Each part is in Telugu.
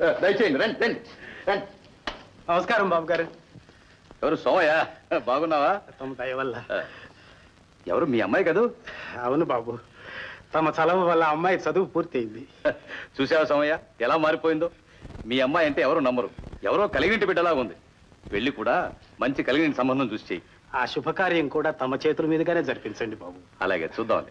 దయచేయండి, రండి రండి రండి. నమస్కారం బాబు గారు. ఎవరు? సోమయ్య, బాగున్నావా? తమ దయ వల్ల. ఎవరు? మీ అమ్మాయి కదూ? అవును బాబు, తమ చలవ వల్ల అమ్మాయి చదువు పూర్తయింది. చూసావా సోమయ్య ఎలా మారిపోయిందో? మీ అమ్మాయి అంటే ఎవరు నమ్మరు, ఎవరో కలిగింటి బిడ్డలా ఉంది. వెళ్ళి కూడా మంచి కలిగిన సంబంధం చూసి చెయ్యి. ఆ శుభకార్యం కూడా తమ చేతుల మీదుగానే జరిపించండి బాబు. అలాగే చూద్దాంలే.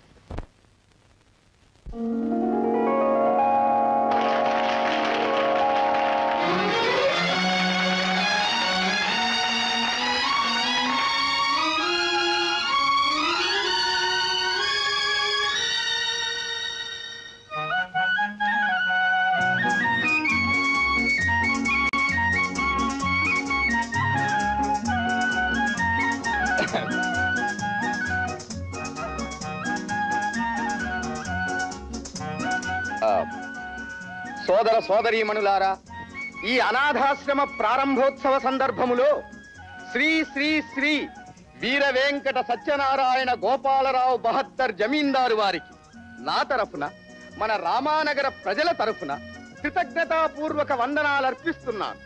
సోదర సోదరీమణులారా, ఈ అనాథాశ్రమ ప్రారంభోత్సవ సందర్భములో శ్రీ శ్రీ శ్రీ వీర వెంకట సత్యనారాయణ గోపాలరావు బహద్దర్ జమీందారు వారికి నా తరఫున, మన రామానగర ప్రజల తరఫున కృతజ్ఞతాపూర్వక వందనాలు అర్పిస్తున్నాను.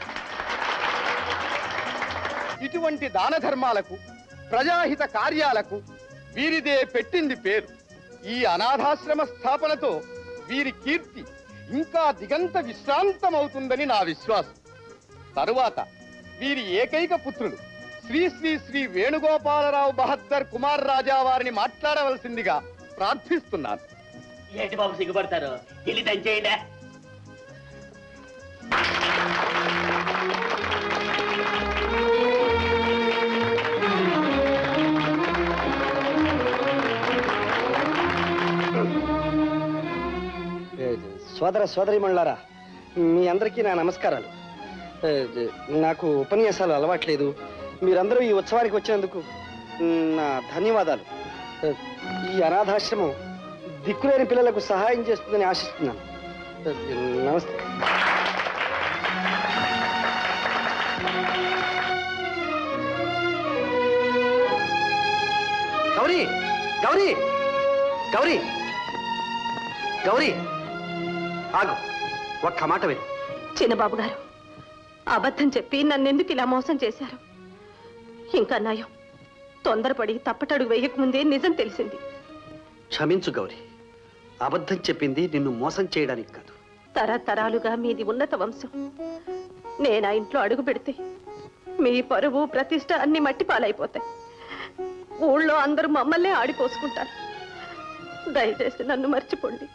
ఇటువంటి దాన ధర్మాలకు, ప్రజాహిత కార్యాలకు వీరిదే పెట్టింది పేరు. ఈ అనాథాశ్రమ స్థాపనతో వీరి కీర్తి ఇంకా దిగంత విశ్రాంతమవుతుందని నా విశ్వాసం. తరువాత వీరి ఏకైక పుత్రుడు శ్రీ శ్రీ శ్రీ వేణుగోపాలరావు బహద్దర్ కుమార్ రాజా వారిని మాట్లాడవలసిందిగా ప్రార్థిస్తున్నాను. ఏంటి బాబు సిగ్గుపడతారు? వెళ్ళి దంచేయండి. సోదర సోదరీమణులారా, మీ అందరికీ నా నమస్కారాలు. నాకు ఉపన్యాసాలు అలవాట్లేదు. మీరందరూ ఈ ఉత్సవానికి వచ్చినందుకు నా ధన్యవాదాలు. ఈ అనాథాశ్రమం దిక్కులేని పిల్లలకు సహాయం చేస్తుందని ఆశిస్తున్నాను. నమస్తే. గౌరీ, గౌరీ, గౌరీ, గౌరీ, ఆగు, ఒక్క మాట విను. చిన్నబాబు గారు, అబద్ధం చెప్పి నన్నెందుకు ఇలా మోసం చేశారు? ఇంకా నయం, తొందరపడి తప్పటడుగు వేయకముందే నిజం తెలిసింది. క్షమించు గౌరీ, అబద్ధం చెప్పింది నిన్ను మోసం చేయడానికి కాదు. తరతరాలుగా మీది ఉన్నత వంశం. నేనా ఇంట్లో అడుగు పెడితే మీ పరువు ప్రతిష్ట అన్ని మట్టి పాలైపోతాయి. ఊళ్ళో అందరూ మమ్మల్నే ఆడిపోసుకుంటారు. దయచేసి నన్ను మర్చిపోండి.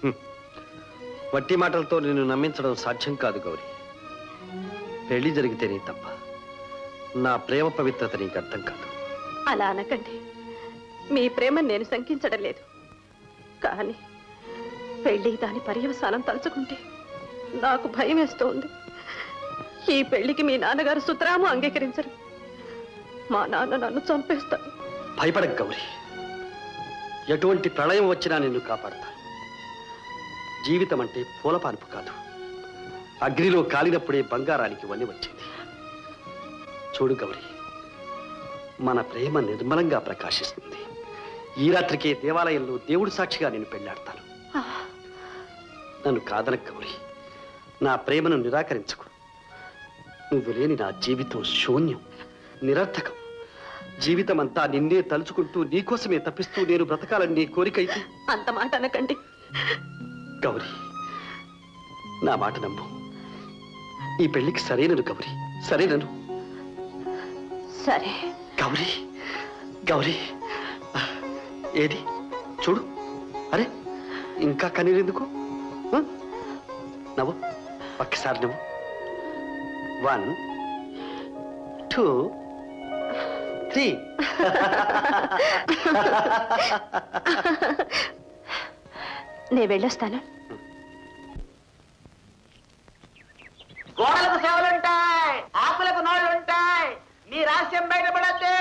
వట్టి మాటలతో నిన్ను నమ్మించడం సాధ్యం కాదు గౌరీ. పెళ్లి జరిగితేనే తప్ప నా ప్రేమ పవిత్రత నీకు అర్థం కాదు. అలా అనకండి. మీ ప్రేమ నేను శంకించడం లేదు. కానీ పెళ్లి దాని పర్యవసానం తలుచుకుంటే నాకు భయం వేస్తోంది. ఈ పెళ్లికి మీ నాన్నగారు సుతరాము అంగీకరించరు. మా నాన్న నన్ను చంపేస్తాడు. భయపడకు గౌరీ, ఎటువంటి ప్రళయం వచ్చినా నిన్ను కాపాడతాను. జీవితం అంటే పూలపానుపు కాదు. అగ్నిలో కాలినప్పుడే బంగారానికి వన్ని వచ్చింది. చూడు గౌరీ, మన ప్రేమ నిర్మలంగా ప్రకాశిస్తుంది. ఈ రాత్రికే దేవాలయంలో దేవుడు సాక్షిగా నేను పెళ్లాడతాను. నన్ను కాదనకు గౌరీ, నా ప్రేమను నిరాకరించకు. నువ్వు లేని నా జీవితం శూన్యం, నిరర్థకం. జీవితం అంతా నిన్నే తలుచుకుంటూ నీకోసమే తప్పిస్తూ నేను బ్రతకాలని నీ కోరికైతే. అంత మాట అనకండి గౌరీ, నా మాట నమ్ము. ఈ పెళ్లికి సరైనను గౌరీ, సరైనను. సరే గౌరీ, గౌరీ, ఏది చూడు. అరే, ఇంకా కన్నీరెందుకు? నవ్వు, ఒక్కసారి నవ్వు. 1 2 3. నేను వెళ్ళొస్తాను. గోడలకు సేవలుంటాయి, ఆకులకు నోళ్ళుంటాయి. మీ రహస్యం బయటపడద్దే.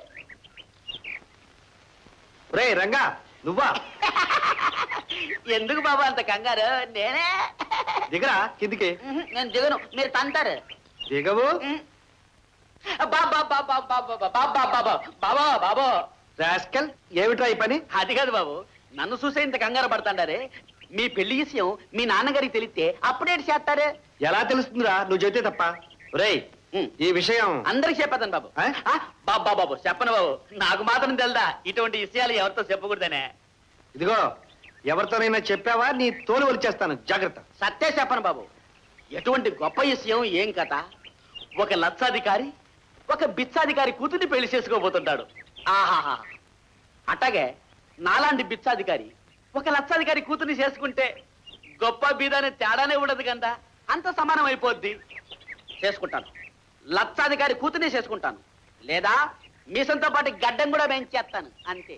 రే రంగా, నువ్వా? ఎందుకు బాబా అంత కంగారు? నేనే. దిగరా కిందికి. నేను దిగను, మీరు తంతారు. దిగవు. బాబా బాబా బాబా బాబా బాబా బాబా బాబా రాస్కల్, ఏమిట్రా ఈ పని? అది కాదు బాబు, నన్ను చూసే ఇంత కంగారు పడతాండారే. మీ పెళ్లి విషయం మీ నాన్నగారికి తెలిస్తే అప్పుడేటి చేస్తారే? ఎలా తెలుస్తుందిరా నువ్వు చెబితే తప్ప? ఒరేయ్, ఈ విషయం అందరికి చెప్పేద్దాను బాబు. బాబు చెప్పను బాబు, నాకు మాత్రం తెలుదా ఇటువంటి విషయాలు ఎవరితో చెప్పకూడదనే. ఇదిగో, ఎవరితోనైనా చెప్పావా నీ తోలు వచ్చేస్తాను, జాగ్రత్త. సత్తే చెప్పను బాబు. ఎటువంటి గొప్ప విషయం ఏం కథ? ఒక లక్షాధికారి ఒక బిచ్చాధికారి కూతుర్ని పెళ్లి చేసుకోబోతుంటాడు. ఆహాహా, అట్లాగే నాలాంటి బిచ్చాధికారి ఒక లక్షాధికారి కూతుర్ని చేసుకుంటే గొప్ప బీదానే తేడానే ఉండదు కదా, అంత సమానం అయిపోద్ది. చేసుకుంటాను, లక్షాధికారి కూతుర్ని చేసుకుంటాను, లేదా మీసంతో పాటు గడ్డం కూడా పెంచేస్తాను, అంతే.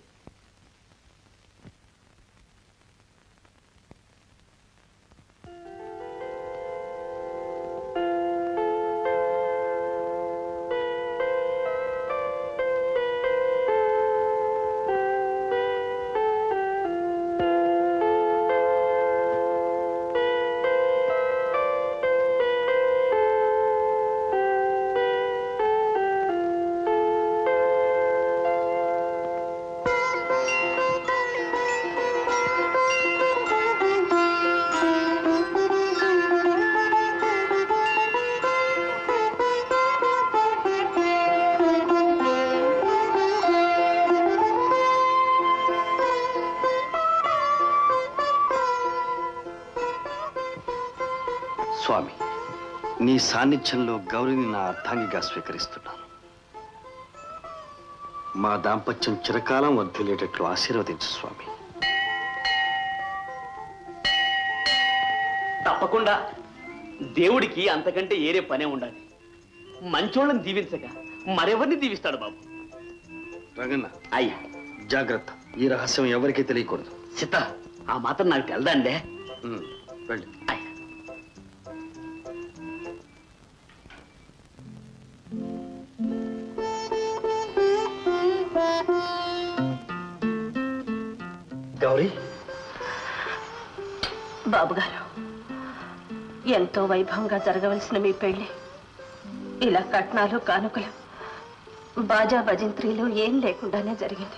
స్వామి, నీ సాన్నిధ్యంలో గౌరిని నా అర్థాంగిగా స్వీకరిస్తున్నాను. మా దాంపత్యం చిరకాలం వర్ధిల్లేటట్లు ఆశీర్వదించు స్వామి. తప్పకుండా. దేవుడికి అంతకంటే ఏరే పనే ఉండాలి. మంచోళ్ళని దీవించగా మరెవరిని దీవిస్తాడు బాబు. రంగన్న, అయ్యా జాగ్రత్త, ఈ రహస్యం ఎవరికీ తెలియకూడదు. సీత, ఆ మాత్రం నాకు తెలదండే. వెళ్ళి. అయ్యా గౌరీ, బాబుగారు, ఎంతో వైభవంగా జరగవలసిన మీ పెళ్లి ఇలా కట్నాలు కానుకలు బాజా భజంత్రీలు ఏం లేకుండానే జరిగింది.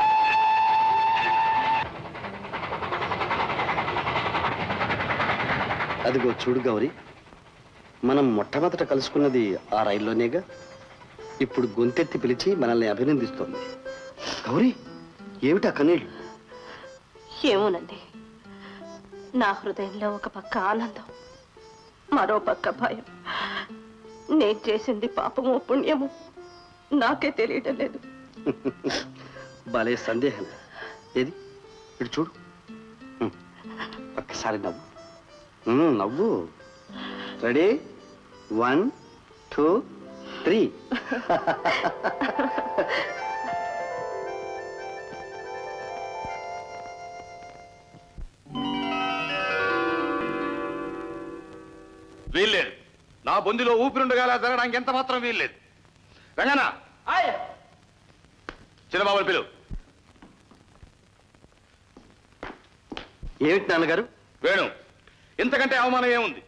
అదిగో చూడు గౌరీ, మనం మొట్టమొదట కలుసుకున్నది ఆ రైల్లోనేగా. ఇప్పుడు గొంతెత్తి పిలిచి మనల్ని అభినందిస్తోంది. గౌరీ, ఏమిటా కన్నీళ్ళు? ఏమోనండి, నా హృదయంలో ఒక పక్క ఆనందం, మరో పక్క భయం. నేను చేసింది పాపమో పుణ్యమో నాకే తెలియటం లేదు. భలే సందేహం. ఏది ఇటు చూడు, ఒక్కసారి నవ్వు. నవ్వు. రెడీ, 1 2 3. వీల్లేదు. నా బొందిలో ఊపిరుండగా జరగడానికి ఎంత మాత్రం వీల్లేదు. రంగనా, చిన్నబాబుని పిలువు. ఏమిటి నాన్నగారు? వేణు, ఇంతకంటే అవమానం ఏముంది?